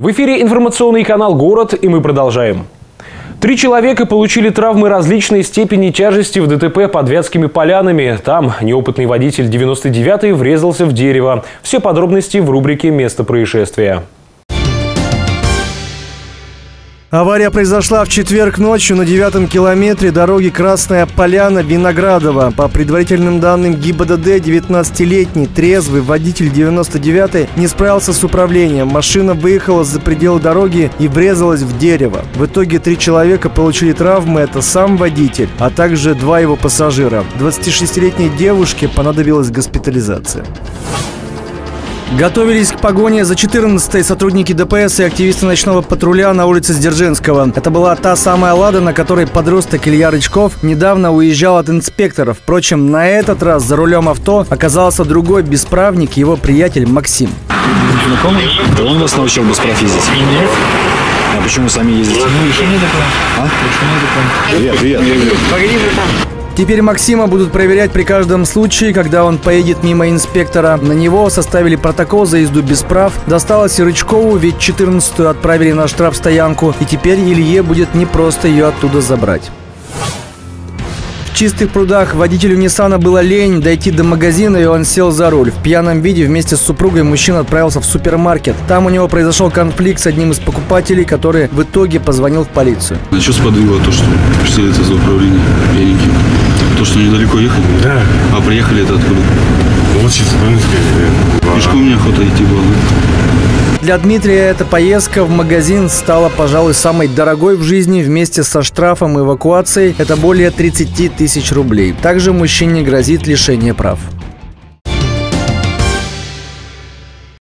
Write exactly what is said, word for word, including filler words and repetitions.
В эфире информационный канал «Город», и мы продолжаем. Три человека получили травмы различной степени тяжести в ДТП под Вятскими Полянами. Там неопытный водитель девяносто девятой врезался в дерево. Все подробности в рубрике «Место происшествия». Авария произошла в четверг ночью на девятом километре дороги Красная Поляна-Виноградово. По предварительным данным ГИБДД, девятнадцатилетний трезвый водитель девяносто девятой не справился с управлением. Машина выехала за пределы дороги и врезалась в дерево. В итоге три человека получили травмы. Это сам водитель, а также два его пассажира. двадцатишестилетней девушке понадобилась госпитализация. Готовились к погоне за четырнадцатой сотрудники ДПС и активисты ночного патруля на улице Сдержинского. Это была та самая «Лада», на которой подросток Илья Рычков недавно уезжал от инспекторов. Впрочем, на этот раз за рулем авто оказался другой бесправник, его приятель Максим. Знакомый? Да он вас научил без прав ездить? Нет. А почему сами ездите? Ну, еще не такое. А? Привет, привет. Погоди, братан. Теперь Максима будут проверять при каждом случае, когда он поедет мимо инспектора. На него составили протокол за езду без прав. Досталось и Рычкову, ведь четырнадцатую отправили на штрафстоянку. И теперь Илье будет непросто ее оттуда забрать. В Чистых прудах водителю Ниссана было лень дойти до магазина, и он сел за руль. В пьяном виде вместе с супругой мужчина отправился в супермаркет. Там у него произошел конфликт с одним из покупателей, который в итоге позвонил в полицию. А что сподвигло то, что садится за управление пьяненьким? То, что недалеко ехали? Да. А приехали это откуда? Вот сейчас пешком мне охота идти было. Для Дмитрия эта поездка в магазин стала, пожалуй, самой дорогой в жизни. Вместе со штрафом и эвакуацией это более тридцати тысяч рублей. Также мужчине грозит лишение прав.